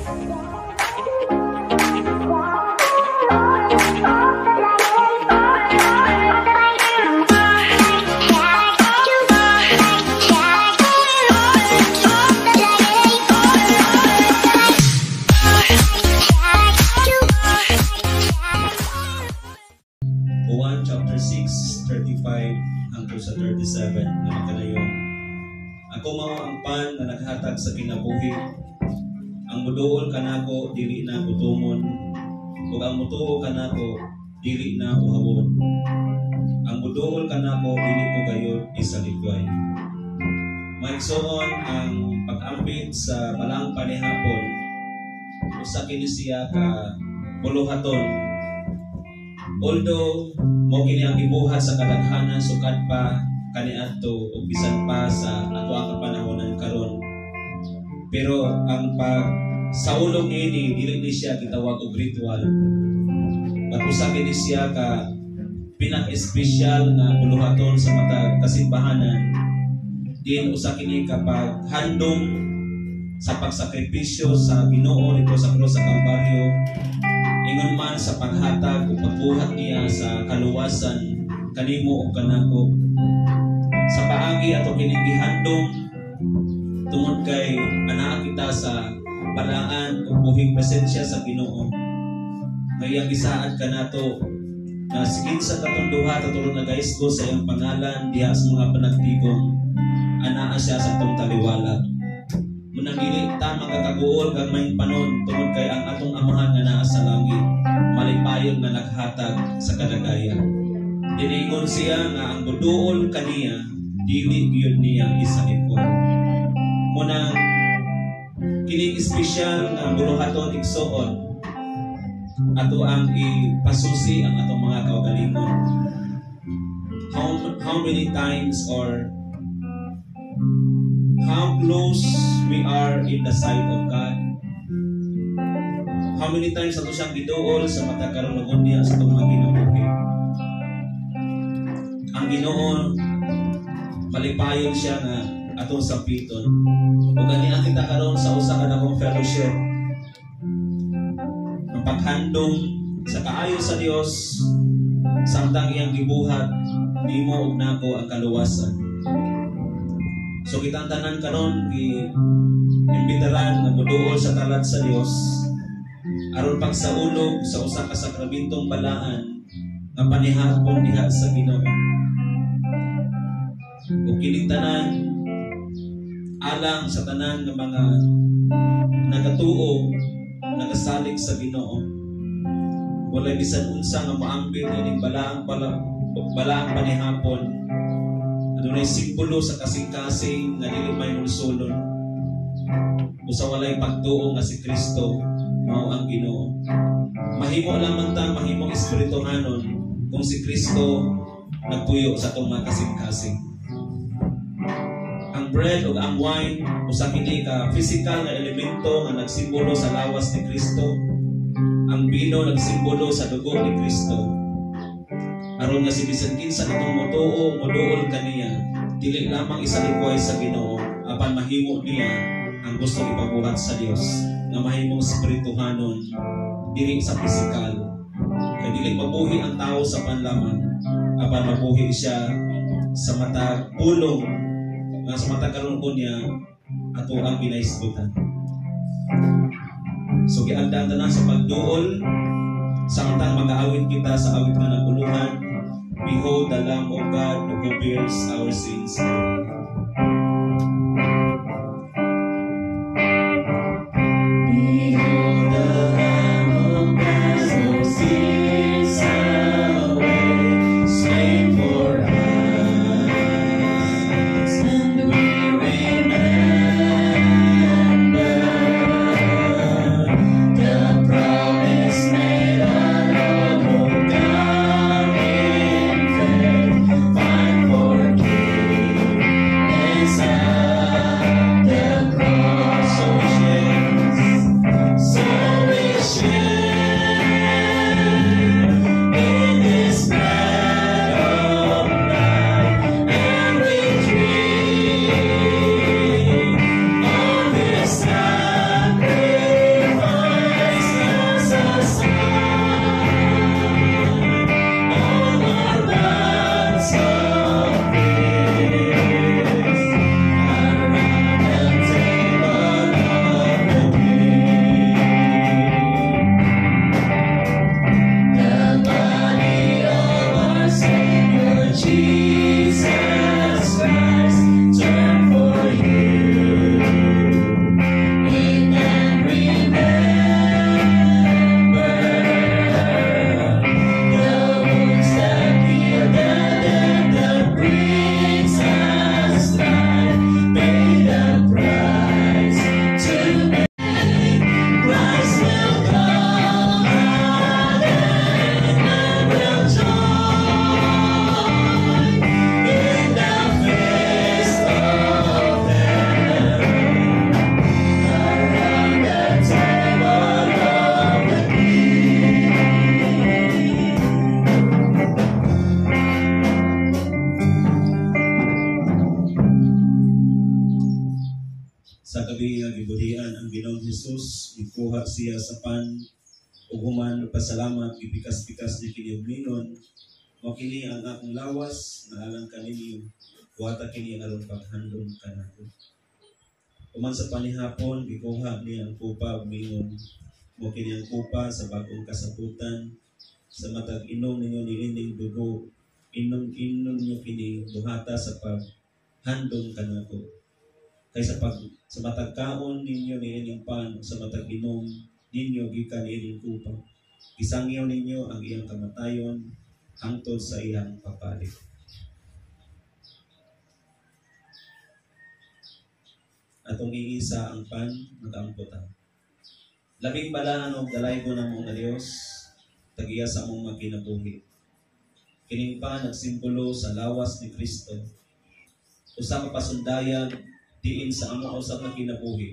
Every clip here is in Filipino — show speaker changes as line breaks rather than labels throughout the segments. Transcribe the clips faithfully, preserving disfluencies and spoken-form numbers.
thirty-seven na magkalayo. Ako mao ang pan na naghatag sa kinabuhi. Ang muduol kanako dili na gutomon, ug ang mutuo kanako dili na uhawon. Ang muduol kanako dili ko gayud isaligway. Maigsoon ang pag-ambit sa balang panihapon usa kini siya ka buluhaton. Although mo kini ang ibuhat sa kadaghanan sukad pa kaniadto ug bisan pa sa ato ang panahonan karon, pero ang pag saulong ini dili ni siya gitawag og ritual, pag-usa kini siya ka pinaka-espesyal na buluhaton sa matag kasimbahanan. Din usa kini kapag handom sa pagsakripisyo sa Ginoo nito sa krus sa Kalbaryo, ingon man sa paghatag o pagbuhat niya sa kaluwasan kanimo o kanako. Sa paagi ato kining gihandom tungod kay anaa kita sa balaan o buhing presensya sa Ginoo. Ngayang gisaad kanato na sigid sa katong duha tatulong nagaisgo sa iyang pangalan diha sa mga panagtigom, anaa siya sa atong taliwala. Munang dili ta magkakaguol kag may panon tungod kay ang atong amahan nga naa sa langit malipayon nga naghatag sa kadagaya. Diningon siya nga ang buduol kaniya dili gyud niya isalikon. Muna kining espesyal nga buluhaton igsoon ato ang ipasusi ang atong mga kaugalingon. How, how many times or how close we are in the sight of God? How many times ato siyang giduol sa mata karon ug niya sa atong mga kinabuhi? Ang Ginoo malipayon siya nga atong sapiton. Ug ganiya kita karon sa usa ka dakong fellowship. Ang paghandom sa kaayo sa Dios samtang iyang gibuhat nimo ug nako ang kaluwasan. So kitang tanan karon gi imbitaran nga moduol sa talat sa Dios aron pagsaulog sa usa ka sakramentong balaan nga panihapon diha sa Ginoo. Ug kining tanan alang sa tanan ng mga nagatuo nagasalig sa Ginoo. Walay bisan unsa nga moambit ining balaang balaang panihapon. Adunay simbolo sa kasing-kasing nga dili may mulsulon. Usa walay pagtuo nga si Kristo mao ang Ginoo. Mahimo lamang ta mahimong espirituhanon kung si Kristo nagpuyo sa atong mga kasing-kasing. Ang bread ug ang wine usa kini ka physical nga elemento nga nagsimbolo sa lawas ni Kristo. Ang bino nagsimbolo sa dugo ni Kristo. Aron nga si bisan kinsa katong motuo moduol kaniya dili lamang isalikway sa Ginoo apan mahimo niya ang gusto ipabuhat sa Dios nga mahimong espirituhanon dili sa pisikal. Kay dili mabuhi ang tao sa panlaman apan mabuhi siya sa matag pulong nga sa matag karon niya ato ang ginaisgutan. So giagdan ta na sa pagduol samtang mag-aawit kita sa awit nga naguluhan. Behold the Lamb of God who bears our sins. Behold the Lamb of God who sins away, slain for us, and we remember the promise made on our own God. Find forgiveness. Ginoong Hesus gikuha siya sa pan ug human pasalamat gipikas-pikas ni kini minon mao kini ang akong lawas na alang kaninyo buhata kini aron paghandom kanako. Human sa panihapon gikuha niya ang kupa ug mingon mao kini ang kupa sa bag-ong kasaputan sa matag inom ninyo niining dugo inom-inom niyo kini buhata sa paghandom kanako. Kay sa pag sa matag kaon ninyo niining pan sa matag inom ninyo gikan niining kupa gisangyaw ninyo ang iyang kamatayon hangtod sa iyang papalit. Atong iisa ang pan nagaamputan. Labing balahan og dalaygon namo nga Dios tagiya sa among magkinabuhi. Kining pan nagsimbolo sa lawas ni Kristo. Usa ka pasundayan diin sa amo usab nga kinabuhi.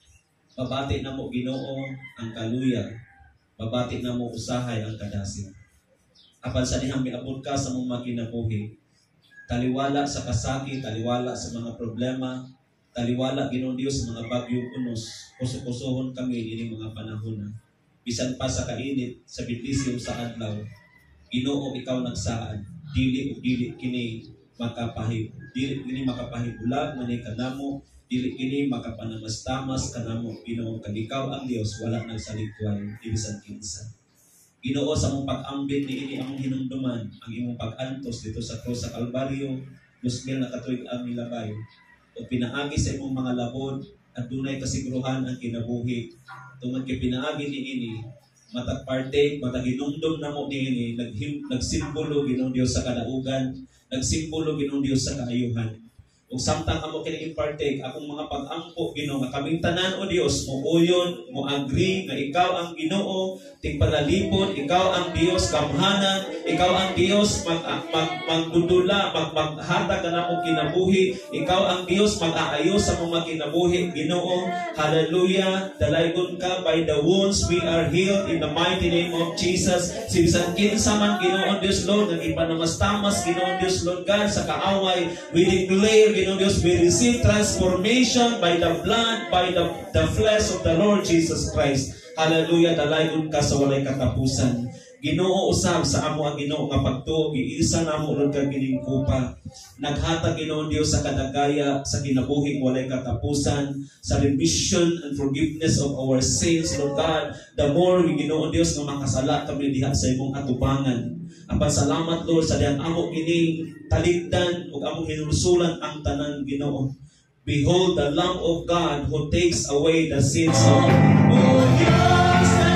Babati namo Ginoo ang kaluya, babati namo usahay ang kadasig. Apan sa dihang miabot ka sa among magkinabuhi, taliwala sa kasakit, taliwala sa mga problema, taliwala Ginoong Dios sa mga bagyong unos, kusukusuhon kami ini mga panahon. Bisan pa sa kainit, sa bitlisiw sa adlaw, Ginoo ikaw nagsaad, dili ug dili kini makapahi, dili kini makapahibulag mani kanamo, dili kini makapanamastamas kanamo Ginoo kag ikaw ang Dios wala nagsaligway bisan kinsa. Ginoo sa among pag-ambit niini among hinumduman ang imong pag-antos dito sa krus sa Kalbaryo, musmil na katuig ang milabay. O pinaagi sa imong mga labod at dunay kasiguruhan ang kinabuhi. Tungod kay pinaagi niini matag parte, matag hinumdum namo niini naghim nagsimbolo Ginoong Dios sa kadaugan, nagsimbolo Ginoong Dios sa kaayuhan. Ug samtang amo kini partake akong mga pag-ampo Ginoo nga kaming tanan o Dios mo uyon mo agree nga ikaw ang Ginoo ting panalipod, ikaw ang Dios kamhanan, ikaw ang Dios mag mag magdudula mag maghatag kanamo kinabuhi, ikaw ang Dios mag-aayos sa mga kinabuhi Ginoo. Hallelujah. Dalaygon ka, by the wounds we are healed in the mighty name of Jesus. Sibisan kinsa man Ginoo Dios Lord nagipanamas-tamas Ginoo Dios Lord God sa kaaway, we declare Ginoo Dios, we receive transformation by the blood, by the, the flesh of the Lord Jesus Christ. Hallelujah, dalaygon ka sa walay katapusan. Ginoo usab sa amo ang Ginoo nga pagtuo, giisa namo ron ka kining kupa. Naghatag Ginoo Dios sa kadagaya sa kinabuhi walay katapusan, sa remission and forgiveness of our sins, Lord God. The more we Ginoo Dios nga makasala kami diha sa imong atubangan. Apan salamat Lord sa diyang amo kining taligdan ug among hinulusulan ang tanan Ginoo. Behold the Lamb of God who takes away the sins of the world.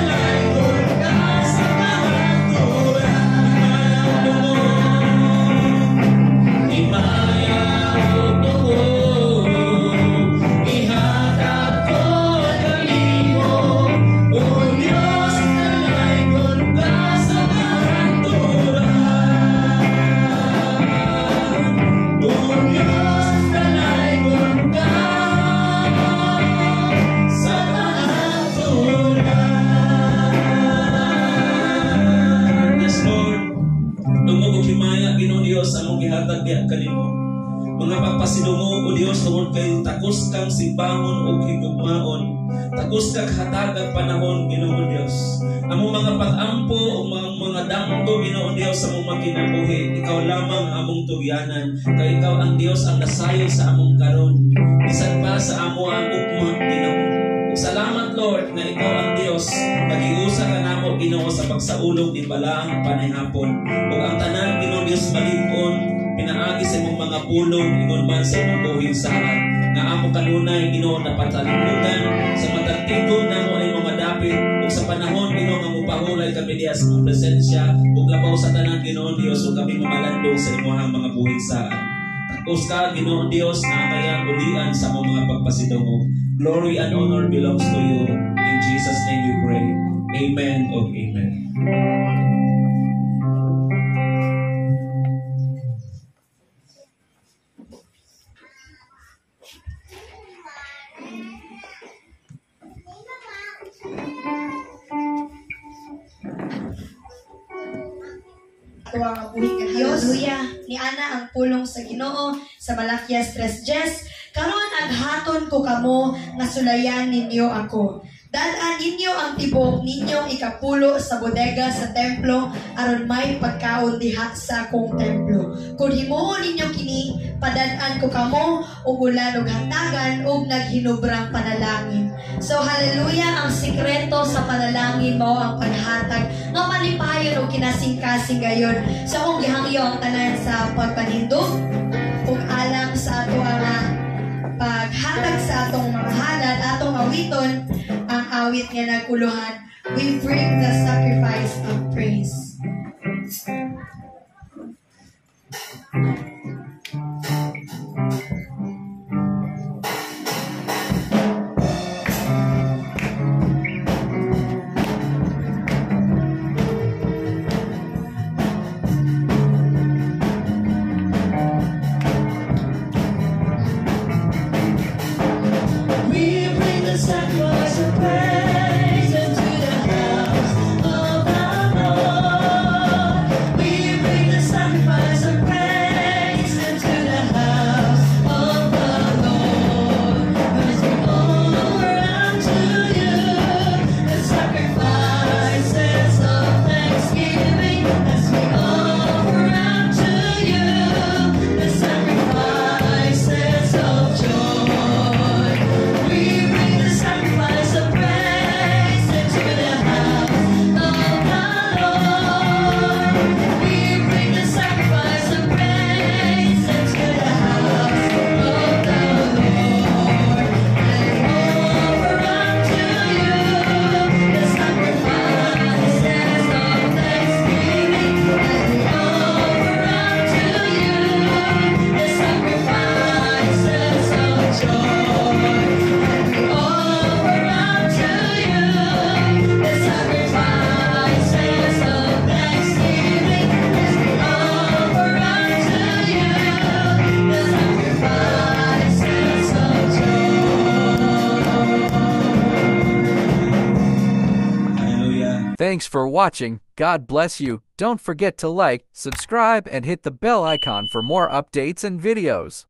Mga pagpasidungo o Dios tungod kay takos kang simbangon o higugmaon, takos kang hatagag panahon Ginoo Dios. Among mga pag-ampo o mga, mga damgo Ginoo Dios sa among makinabuhi, ikaw lamang among tugyanan, kay ikaw ang Dios ang nasayo sa among karon. Bisan pa sa amo ang ugma Ginoo. Salamat Lord na ikaw ang Dios, nagiusa ka namo Ginoo sa pagsaulog ni balaang panahapon. Ug ang tanan Ginoo Dios malig-on pinaagi sa imong mga pulong ingon man sa imong buhing saan nga amo kanunay Ginoo na patalimugan sa matagtigod namo ay mga dapit ug sa panahon Ginoo nga mupahulay kami diha sa imong presensya ug labaw sa tanan Ginoo Dios ug kami mamalandong sa imong mga buhing saan. Takos ka Ginoo Dios na kayang ulian sa among mga pagpasidungo. Glory and honor belongs to you. In Jesus' name we pray. Amen o amen.
Ito ang buhi ka Diyos. Hallelujah. Ni ana ang pulong sa Ginoo sa Malakias tres Jes. Karon naghaton ko kamo nga sulayan ninyo ako. Dalaan ninyo ang tibok ninyong ikapulo sa bodega sa templo aron may pagkaon diha sa akong templo. Kung himuon ninyo kini, padalaan ko kamo og ulan og hatagan og naghinubrang panalangin. So hallelujah, ang sikreto sa panalangin mo ang paghatag nga malipayon og kinasing-kasing gayon. So kung gihangyo ang tanan sa pagpanindog kung alang sa ato ang paghatag sa atong mga halad, atong awiton, ang awit nga naguluhan, we bring the sacrifice of praise.
We bring the sacrifice of praise into the house of the Lord. We bring the sacrifice of praise into the house of the Lord. As we offer unto you the sacrifices of thanksgiving. As we offer unto you the sacrifices of joy. We bring the sacrifice of praise into the house of the Lord. We bring the sacrifice of praise into the house of the Lord. And offer unto you the sacrifices of thanksgiving. And we offer unto you the sacrifices of joy. And we offer unto you the sacrifices of thanksgiving. As we offer unto you the sacrifices of joy.
Hallelujah.
Thanks for watching. God bless you. Don't forget to like, subscribe, and hit the bell icon for more updates and videos.